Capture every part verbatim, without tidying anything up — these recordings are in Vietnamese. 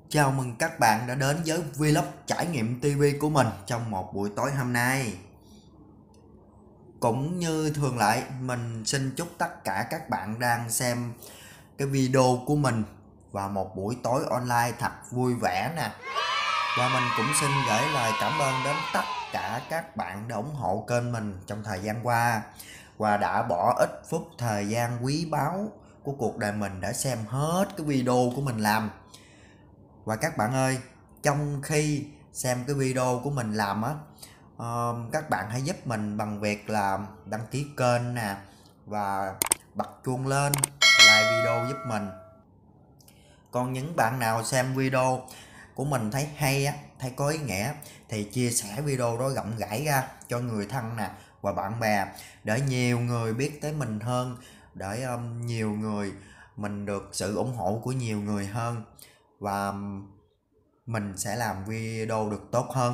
Chào mừng các bạn đã đến với vlog trải nghiệm ti vi của mình trong một buổi tối hôm nay. Cũng như thường lệ, mình xin chúc tất cả các bạn đang xem cái video của mình và một buổi tối online thật vui vẻ nè. Và mình cũng xin gửi lời cảm ơn đến tất cả các bạn đã ủng hộ kênh mình trong thời gian qua và đã bỏ ít phút thời gian quý báu của cuộc đời mình để xem hết cái video của mình làm. Và các bạn ơi, trong khi xem cái video của mình làm á, uh, các bạn hãy giúp mình bằng việc là đăng ký kênh nè và bật chuông lên, like video giúp mình. Còn những bạn nào xem video của mình thấy hay á, thấy có ý nghĩa thì chia sẻ video đó rộng rãi ra cho người thân nè và bạn bè để nhiều người biết tới mình hơn, để um, nhiều người mình được sự ủng hộ của nhiều người hơn và mình sẽ làm video được tốt hơn.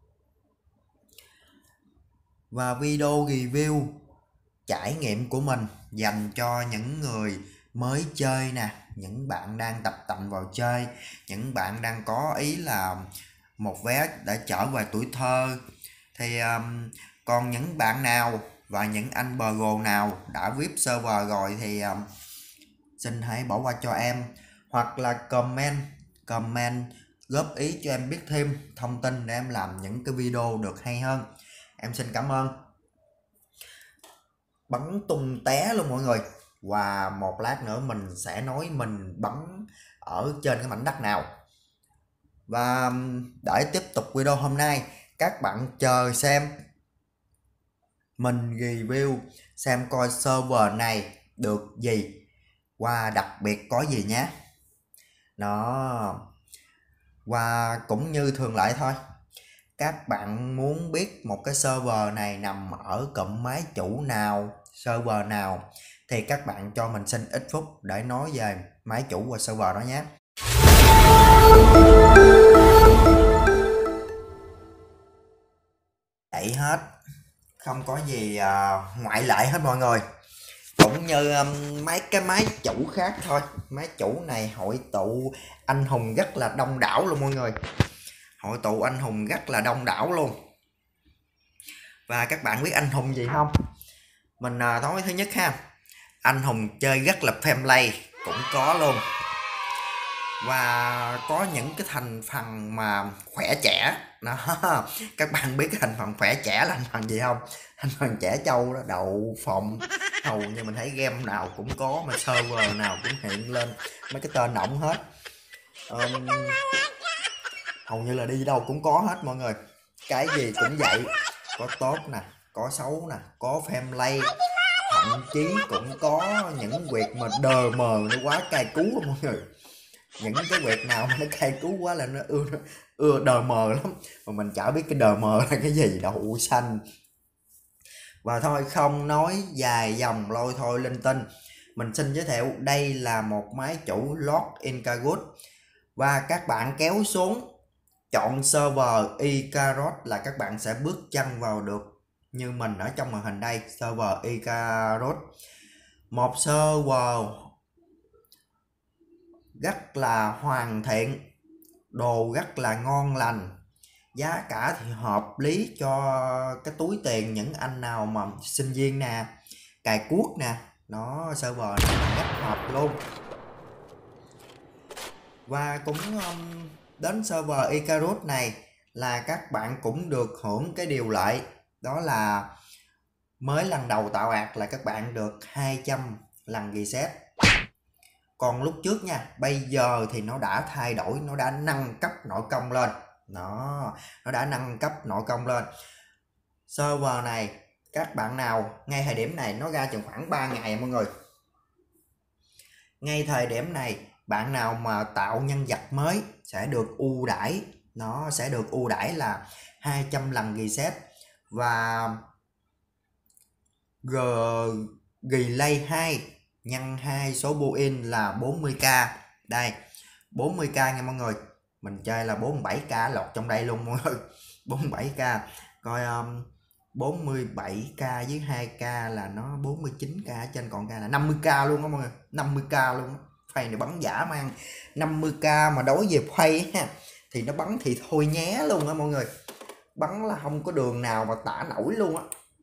Và video review trải nghiệm của mình dành cho những người mới chơi nè, những bạn đang tập tành vào chơi, những bạn đang có ý là một vé để trở về tuổi thơ. Thì um, còn những bạn nào và những anh pro nào đã vê i pê server rồi thì um, xin hãy bỏ qua cho em, hoặc là comment comment góp ý cho em biết thêm thông tin để em làm những cái video được hay hơn. Em xin cảm ơn. Bắn tung té luôn mọi người. Và một lát nữa mình sẽ nói mình bắn ở trên cái mảnh đất nào. Và để tiếp tục video hôm nay, các bạn chờ xem mình review xem coi server này được gì và đặc biệt có gì nhé. Đó. Và cũng như thường lệ thôi, các bạn muốn biết một cái server này nằm ở cụm máy chủ nào, server nào thì các bạn cho mình xin ít phút để nói về máy chủ và server đó nhé. Vậy hết, không có gì uh, ngoại lệ hết mọi người. Cũng như um, mấy cái máy chủ khác thôi. Máy chủ này hội tụ anh hùng rất là đông đảo luôn mọi người. Hội tụ anh hùng rất là đông đảo luôn. Và các bạn biết anh hùng gì không? Mình uh, nói thứ nhất ha, anh hùng chơi rất là family cũng có luôn. Và có những cái thành phần mà khỏe trẻ đó. Các bạn biết cái thành phần khỏe trẻ là thành phần gì không? Thành phần trẻ trâu đó, đậu phộng. Hầu như mình thấy game nào cũng có, mà server nào cũng hiện lên mấy cái tên ổng hết. um, Hầu như là đi đâu cũng có hết mọi người. Cái gì cũng vậy, có tốt nè, có xấu nè, có family, thậm chí cũng có những việc mà đờ mờ nó quá cay cú mọi người. Những cái việc nào mà nó cay cú quá là nó ưa ưa đờ mờ lắm, mà mình chả biết cái đờ mờ là cái gì. Đậu xanh. Và thôi không nói dài dòng lôi thôi linh tinh, mình xin giới thiệu đây là một máy chủ Lord Incarus. Và các bạn kéo xuống chọn server Icarus là các bạn sẽ bước chân vào được như mình ở trong màn hình đây, server Icarus. Một server rất là hoàn thiện, đồ rất là ngon lành, giá cả thì hợp lý cho cái túi tiền những anh nào mà sinh viên nè, cài cuốc nè. Nó server này rất hợp luôn. Và cũng um, đến server Icarus này là các bạn cũng được hưởng cái điều lợi, đó là mới lần đầu tạo ạc là các bạn được hai trăm lần reset. Còn lúc trước nha, bây giờ thì nó đã thay đổi, nó đã nâng cấp nội công lên. Nó, nó đã nâng cấp nội công lên. Server này, các bạn nào, ngay thời điểm này nó ra chừng khoảng ba ngày mọi người. Ngay thời điểm này, bạn nào mà tạo nhân vật mới sẽ được ưu đãi. Nó sẽ được ưu đãi là hai trăm lần reset. Và G... Relay hai nhân hai số build là bốn mươi k. Đây, bốn mươi k nha mọi người. Mình chơi là bốn mươi bảy k lọt trong đây luôn mọi người. bốn mươi bảy k. Coi um, bốn mươi bảy k với hai k là nó bốn mươi chín k, trên còn k là năm mươi k luôn đó mọi người. năm mươi k luôn đó. phay này bắn giả mang năm mươi k mà đối về phay ha thì nó bắn thì thôi nhé luôn á mọi người, bắn là không có đường nào mà tả nổi luôn á.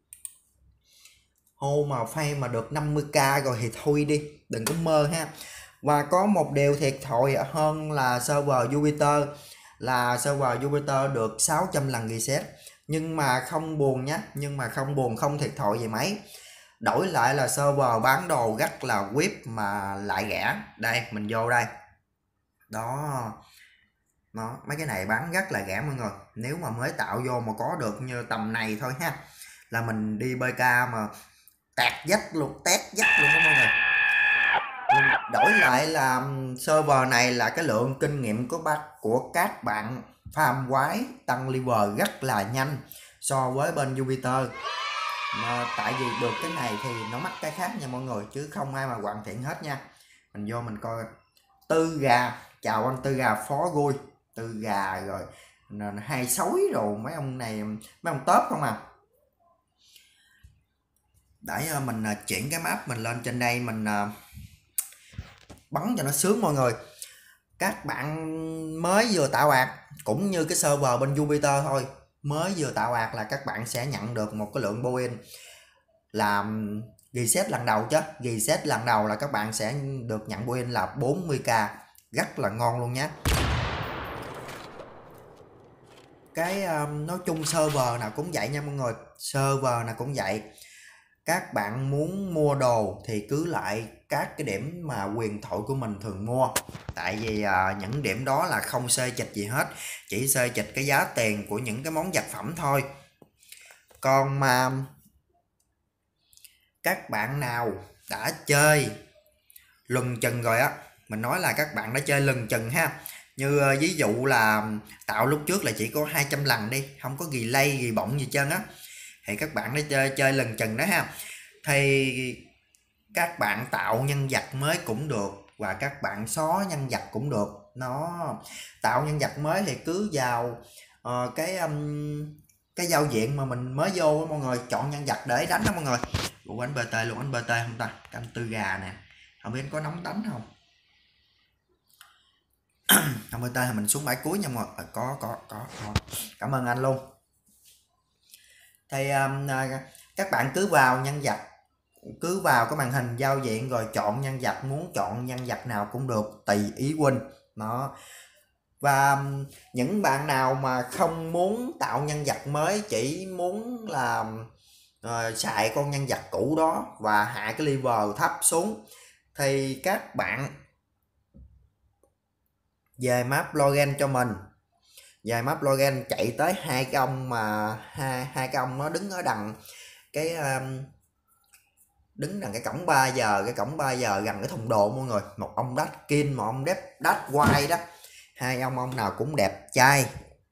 Hô mà phay mà được năm mươi k rồi thì thôi đi, đừng có mơ ha. Và có một điều thiệt thòi hơn là server Jupiter, là server Jupiter được sáu trăm lần reset, nhưng mà không buồn nhé, nhưng mà không buồn, không thiệt thòi gì mấy. Đổi lại là server bán đồ rất là whip mà lại rẻ. Đây mình vô đây đó, nó mấy cái này bán rất là rẻ mọi người. Nếu mà mới tạo vô mà có được như tầm này thôi ha, là mình đi bê ca mà tẹt dách luôn, tét dách luôn đó mọi người. Đổi lại là server này là cái lượng kinh nghiệm của bác của các bạn farm quái tăng level rất là nhanh so với bên Jupiter. Mà tại vì được cái này thì nó mắc cái khác nha mọi người, chứ không ai mà hoàn thiện hết nha. Mình vô mình coi Tư Gà, chào anh Tư Gà phó vui, Tư Gà rồi hai sói rồi mấy ông này, mấy ông top không à. Để mình chuyển cái map mình lên trên đây, mình bắn cho nó sướng mọi người. Các bạn mới vừa tạo ạc cũng như cái server bên Jupiter thôi, mới vừa tạo ạc là các bạn sẽ nhận được một cái lượng point làm reset lần đầu, chứ reset lần đầu là các bạn sẽ được nhận point là bốn mươi k, rất là ngon luôn nhé. Cái um, nói chung server nào cũng vậy nha mọi người, server nào cũng vậy. Các bạn muốn mua đồ thì cứ lại các cái điểm mà quyền thoại của mình thường mua, tại vì à, những điểm đó là không xê chịch gì hết, chỉ xê chịch cái giá tiền của những cái món vật phẩm thôi. Còn mà các bạn nào đã chơi lừng chừng rồi á, mình nói là các bạn đã chơi lừng chừng ha, như uh, ví dụ là tạo lúc trước là chỉ có hai trăm lần đi, không có ghi lay ghi bọng gì trơn á, thì các bạn đã chơi chơi lừng chừng đó ha, thì các bạn tạo nhân vật mới cũng được và các bạn xóa nhân vật cũng được. Nó tạo nhân vật mới thì cứ vào uh, cái um, cái giao diện mà mình mới vô đó, mọi người chọn nhân vật để đánh đó mọi người. Ủa anh bê tê luôn, anh bê tê không ta, canh Tư Gà nè, không biết anh có nóng đánh không. Không bê tê thì mình xuống bãi cuối nha mọi người. À, có, có có có cảm ơn anh luôn. Thì um, các bạn cứ vào nhân vật, cứ vào cái màn hình giao diện rồi chọn nhân vật, muốn chọn nhân vật nào cũng được, tùy ý huynh nó. Và những bạn nào mà không muốn tạo nhân vật mới, chỉ muốn làm uh, xài con nhân vật cũ đó và hạ cái level thấp xuống, thì các bạn về map login cho mình, về map login chạy tới hai cái ông mà hai hai cái ông nó đứng ở đằng cái um, đứng đằng cái cổng ba giờ, cái cổng ba giờ gần cái thùng đồ mọi người, một ông đắt kin, một ông đép đắt quay đó, hai ông ông nào cũng đẹp trai.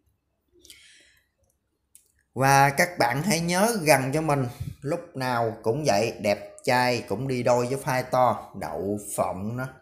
Và các bạn hãy nhớ gần cho mình lúc nào cũng vậy, đẹp trai cũng đi đôi với phai to, đậu phộng đó.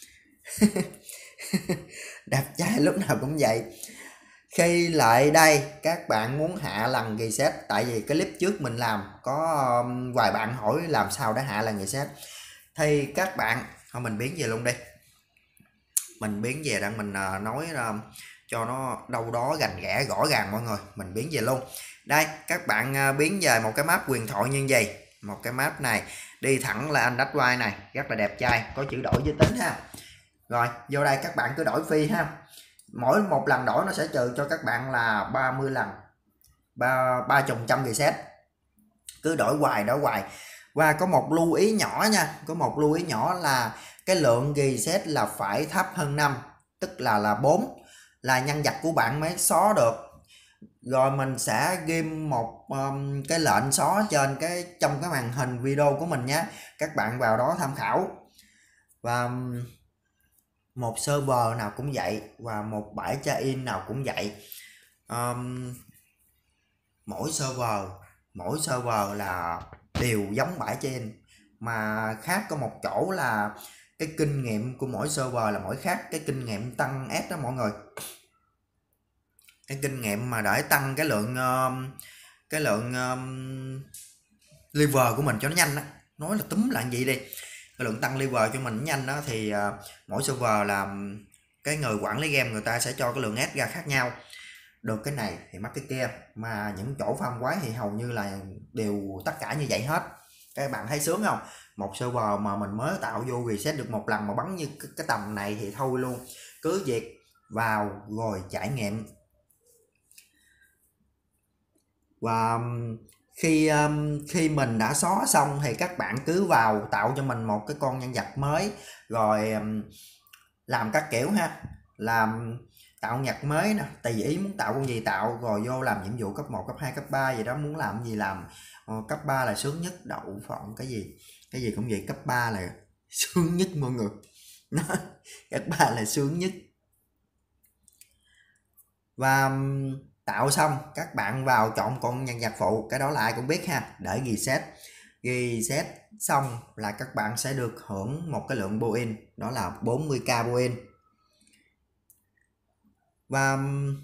Đẹp trai lúc nào cũng vậy. Khi lại đây các bạn muốn hạ lần reset, tại vì cái clip trước mình làm có um, vài bạn hỏi làm sao để hạ lần reset, thì các bạn thôi mình biến về luôn đi, mình biến về đang mình uh, nói uh, cho nó đâu đó gành ghẽ rõ ràng mọi người, mình biến về luôn. Đây các bạn uh, biến về một cái map huyền thoại như vậy, một cái map này đi thẳng là anh đách quay này, rất là đẹp trai, có chữ đổi giới tính ha. Rồi vô đây các bạn cứ đổi phi ha, mỗi một lần đổi nó sẽ trừ cho các bạn là ba mươi lần, ba ba chục trăm reset, cứ đổi hoài đổi hoài. Và có một lưu ý nhỏ nha, có một lưu ý nhỏ là cái lượng reset là phải thấp hơn năm, tức là là bốn là nhân vật của bạn mới xóa được. Rồi mình sẽ ghi một um, cái lệnh xóa trên cái trong cái màn hình video của mình nhé, các bạn vào đó tham khảo. Và một server nào cũng vậy, và một bãi check-in nào cũng vậy, um, mỗi server mỗi server là đều giống bãi check-in, mà khác có một chỗ là cái kinh nghiệm của mỗi server là mỗi khác, cái kinh nghiệm tăng S đó mọi người, cái kinh nghiệm mà để tăng cái lượng um, cái lượng um, level của mình cho nó nhanh đó. Nói là túm lại vậy đi, cái lượng tăng level cho mình nhanh đó, thì uh, mỗi server là cái người quản lý game người ta sẽ cho cái lượng S ra khác nhau, được cái này thì mắc cái kia, mà những chỗ farm quái thì hầu như là đều tất cả như vậy hết. Các bạn thấy sướng không? Một server mà mình mới tạo vô reset được một lần mà bắn như cái, cái tầm này thì thôi luôn. Cứ việc vào rồi trải nghiệm. Và khi um, khi mình đã xóa xong thì các bạn cứ vào tạo cho mình một cái con nhân vật mới, rồi um, làm các kiểu ha, làm tạo nhạc mới nè, tùy ý muốn tạo con gì tạo, rồi vô làm nhiệm vụ cấp một, cấp hai, cấp ba gì đó, muốn làm gì làm. ờ, cấp ba là sướng nhất, đậu phộng cái gì cái gì cũng vậy, cấp ba là sướng nhất mọi người. Cấp ba là sướng nhất. Và tạo xong các bạn vào chọn con nhân vật phụ, cái đó là ai cũng biết ha, để reset. Reset xong là các bạn sẽ được hưởng một cái lượng Boin, đó là bốn mươi k Boin. Và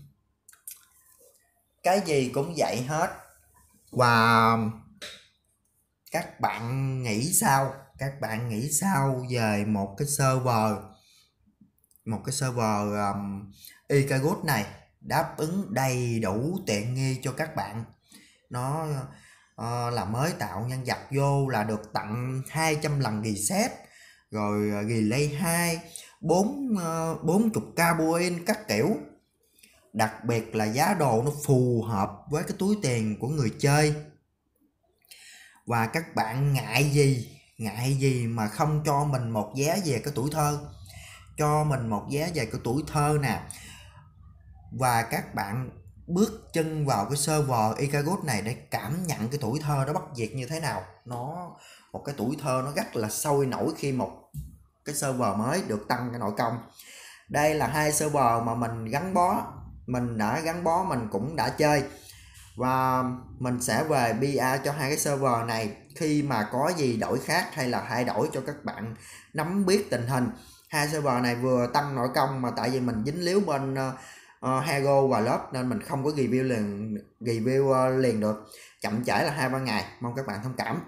cái gì cũng vậy hết. Và các bạn nghĩ sao? Các bạn nghĩ sao về một cái server một cái server um, Icarus này đáp ứng đầy đủ tiện nghi cho các bạn? Nó uh, là mới tạo nhân vật vô là được tặng hai trăm lần reset, rồi relay hai, bốn uh, bốn mươi k Boin các kiểu. Đặc biệt là giá đồ nó phù hợp với cái túi tiền của người chơi. Và các bạn ngại gì ngại gì mà không cho mình một vé về cái tuổi thơ, cho mình một vé về cái tuổi thơ nè. Và các bạn bước chân vào cái server Icarus này để cảm nhận cái tuổi thơ đó bất diệt như thế nào. Nó một cái tuổi thơ nó rất là sôi nổi khi một cái server mới được tăng cái nội công. Đây là hai server mà mình gắn bó, mình đã gắn bó, mình cũng đã chơi, và mình sẽ về pê a cho hai cái server này khi mà có gì đổi khác hay là thay đổi cho các bạn nắm biết tình hình. Hai server này vừa tăng nội công, mà tại vì mình dính líu bên uh, Hero và lớp nên mình không có review liền review uh, liền được, chậm trễ là hai ba ngày, mong các bạn thông cảm.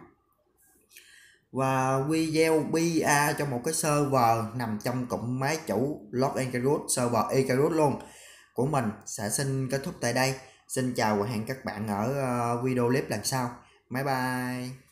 Và video pê a cho một cái server nằm trong cụm máy chủ Lord Icarus, server Icarus luôn của mình sẽ xin kết thúc tại đây. Xin chào và hẹn các bạn ở video clip lần sau. Bye bye.